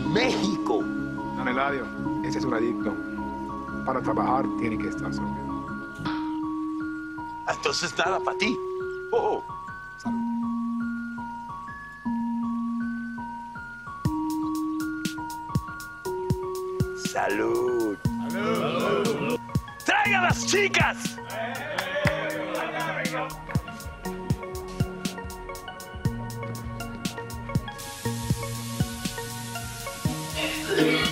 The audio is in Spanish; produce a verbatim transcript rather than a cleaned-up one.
México. Don Eladio, ese es un adicto. Para trabajar tiene que estar sobrio. Entonces nada para ti. Oh. Salud. Salud. Salud. ¡Traigan las chicas! Yeah.